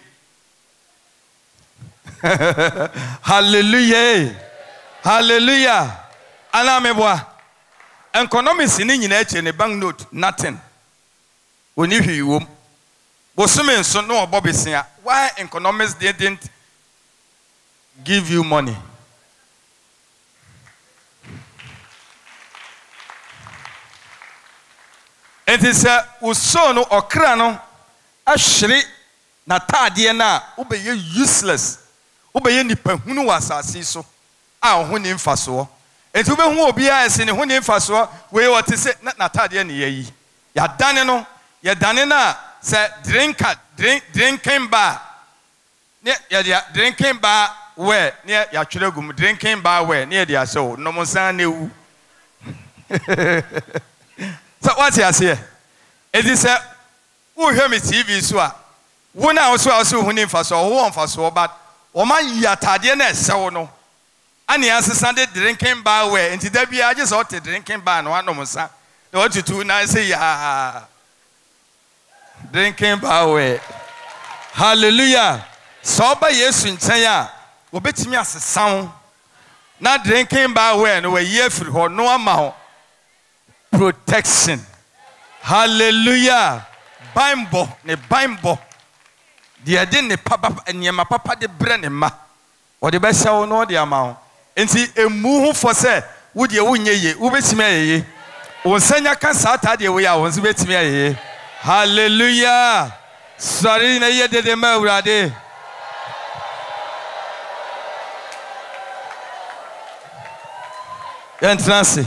Hallelujah. Hallelujah. Alameboa. economics ni nyina eche ne banknote nothing. Oni hwi wom. Bosome nso no obobesia. Why economics didn't give you money? It is a usono okra no ahwere na taade na ubeye useless. Ubeye nipa hunu wasase so a ho ni mfaso. Enti ubehu obi a ese ne ho ni mfaso we wote se na taade na yayi. Ya dane no, ya dane na se drinking bar. Ne ya drinking bar where ne ya twere gum drinking bar where ne ya so no mo san na ewu. So what you say? It is a who hear me TV so a wo na so hu ni mfaso wo mfaso but o ma yatade na esewo no ani asesa de drinking bar where enti da bia age so te drinking bar no anom sa na otutu na say ya drinking bar where. Hallelujah. So ba Yesu nchen a obetimi asesa na drinking bar where no we ye free ho no ama ho protection. Hallelujah. Bimbo ne bimbo. Dia de ne papa enema papa de bre ne ma. O de be hye no de ama ho. Enti emu hu for say wo de wo nye ye, wo betimi ayeye. Wo sanya kan sa ta de wo ya wo nso betimi ayeye. Hallelujah. Sorry na ye de ma urade. Entrance.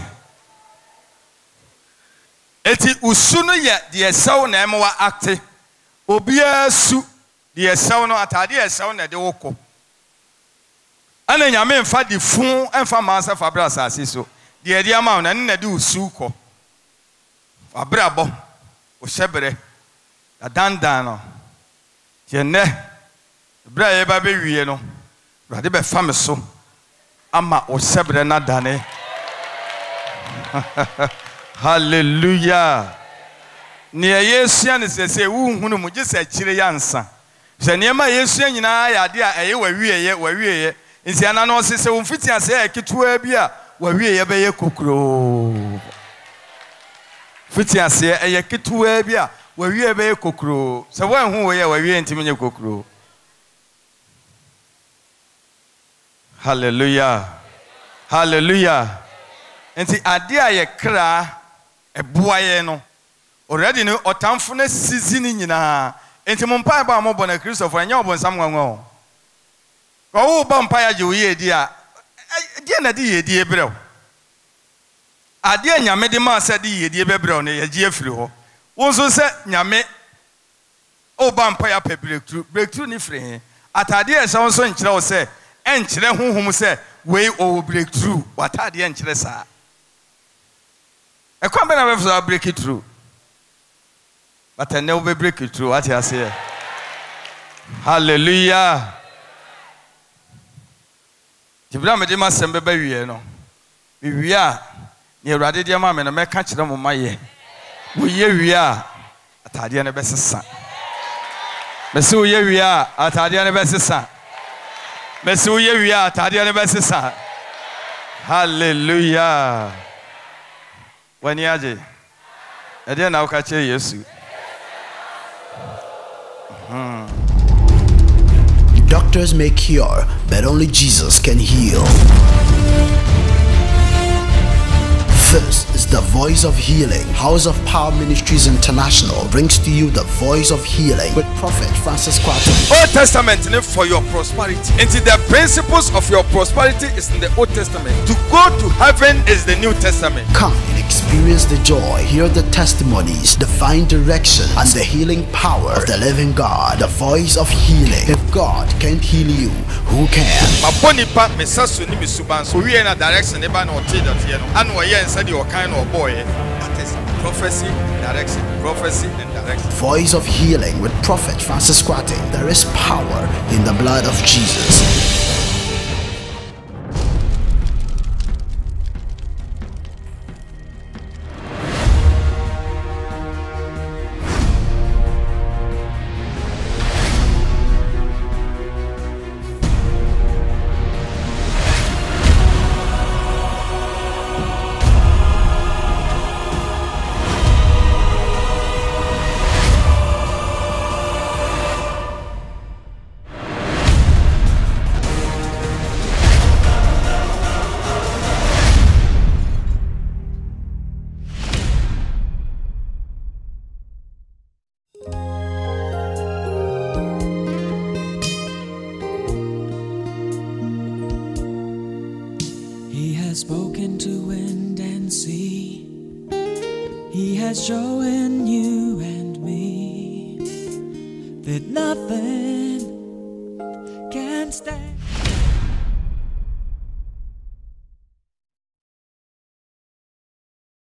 Eti usunu ye de esew na emwa acte obia su de esew no atade esew na de woko ana nyame mfa de fun emfa mansa fabra asase so de de ama na ne de usu ko fabra bo o shebre da dandan no ye ne bra ye ba be wie no bra de be fa me so ama o shebre na dane. Hallelujah. Near Yesu and say, who mu just a chile yansa. So near my Yesu and I, dear, a ye were we. In Siana says, so fit and say, I could to a beer, where we a bay cookro. Fit and say, a kid to a beer, where we a bay cookro. So when who were we intimate cookro? Hallelujah. Hallelujah. And the idea ye cry. A boy no already no otamfo na season nyina enti mompa ba mo bona Christopher anya obon samwan wo wo ba mpa ya je wo ye di a die na di ye di ebrɛ ade nyame de ma sa di ye di ebrɛ no ye je afiri ho wo so se nyame o ba mpa ya pe breakthrough ni free he atade e so so nkyerɛ wo se enkyerɛ honhom se we o breakthrough watade enkyerɛ saa. I can't be break it through. But I never break it through. What I say? Hallelujah. Jibrama de masembe ba wie no. We are near Radidia Mamma and I catch them on my year. We are at Adiana Bessa. Messu, we are at Adiana Bessa. Messu, we are at Adiana Bessa. Hallelujah. When yaje, I didn't know catch Yesu. Doctors may cure, but only Jesus can heal. This is the Voice of Healing. House of Power Ministries International brings to you the Voice of Healing with Prophet Francis Kwatu. Old Testament for your prosperity. And the principles of your prosperity is in the Old Testament. To go to heaven is the New Testament. Come and experience the joy, hear the testimonies, divine direction, and the healing power of the living God. The Voice of Healing. If God can't heal you, who can? That is prophecy, direction, and direction. Voice of Healing with Prophet Francis Kwate. There is power in the blood of Jesus. has spoken to wind and sea. He has shown you and